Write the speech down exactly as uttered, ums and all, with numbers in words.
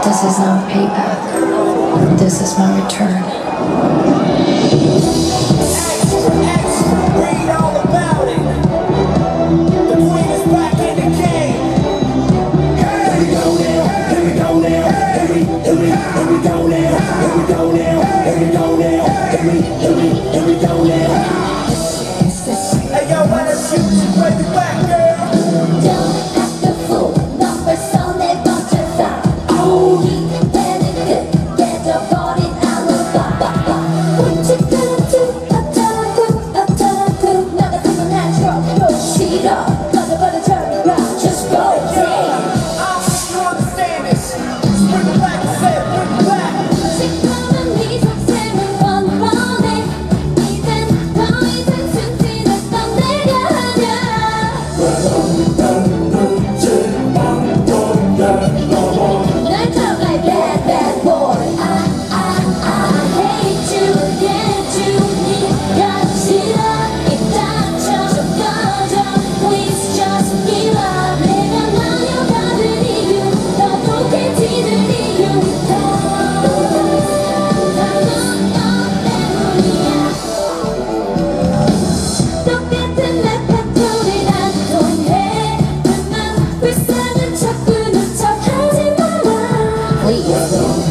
This is not payback. This is my return. Read all about it. The queen is back in the game. Here we go now, here we go now, here we, here we, here we go now, here we go now, here we go now, here we, here we, here we go now. Hey yo, why don't you bring me back, girl? Don't act a fool. Numbers on 내 번째다. 이 배는 끝. 깨져버린 알로바. What you gonna do? 어쩌라고 어쩌라고. 너 같은 건 natural. 싫어. 꺼져버려 turn around. Just rotate. I don't you understand this. Bring it back, I said, bring it back. 시끄러운 네 속셈은 뻔뻔해. 이젠 더 이상 순진했던 내가 아냐. 날 잡아야 bad bad boy. I I I hate you, hate you. 네가 싫어. 입 닥쳐 꺼져. Please just give up. 내가 날려가는 이유, 너도 깨지는 이유. 똑같은 내 패턴이 난 통해. 그만 불쌍한 척 구는 척 하지 마라. Please.